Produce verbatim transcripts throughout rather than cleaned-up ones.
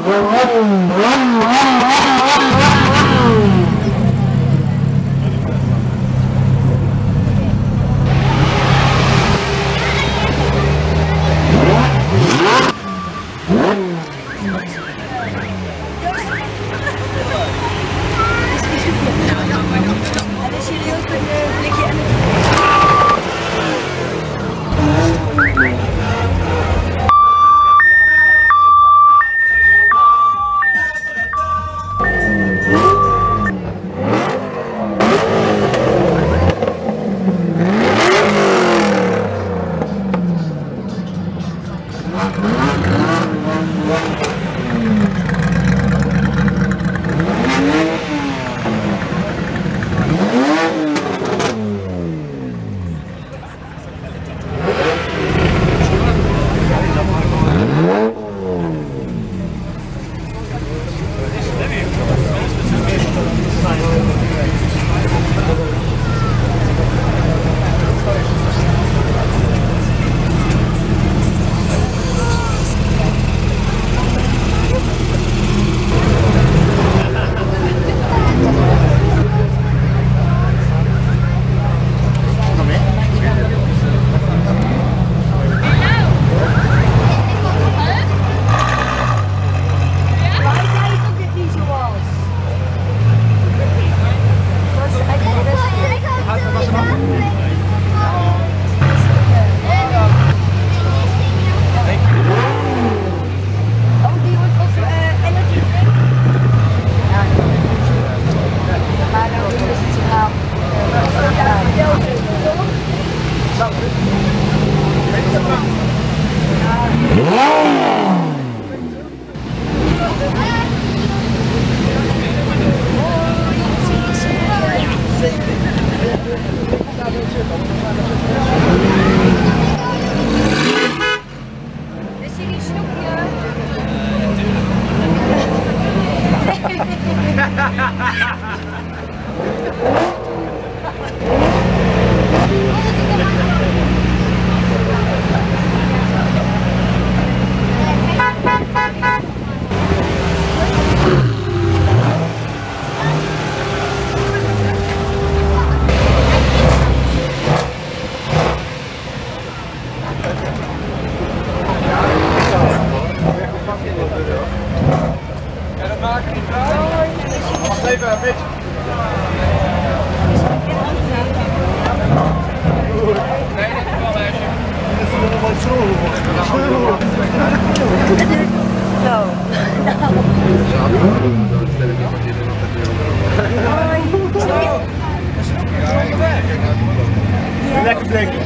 Lekker blikje.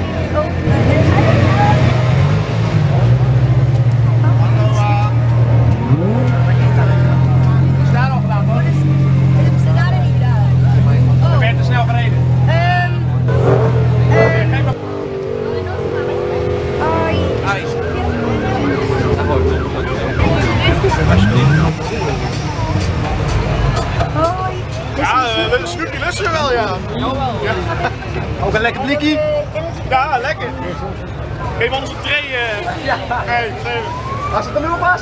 Ja, een snoepje lust je wel, ja. Ja. Ook een lekker blikkie? Ja, lekker. Geef ons een tray. Uh... Ja. Nee, zeven. Als het er nu op was.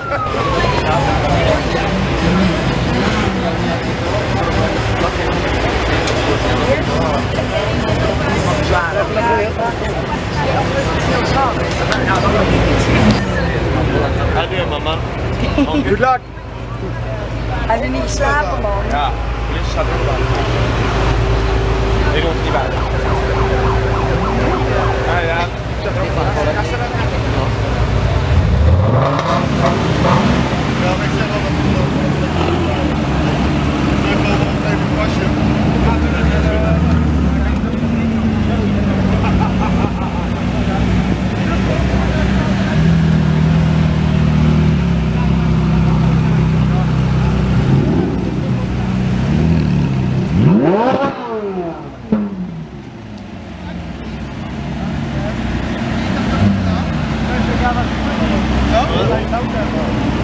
How do you, mama? Good luck. Hij heeft niet geslapen, man. Ja, politie staat er wel. Ik hoef niet bij. Ja, ja. Zet er ook bij. Ja, zet er ook bij. Ja, ik zeg al dat het loopt. Ik wil nog even een pasje. Ja?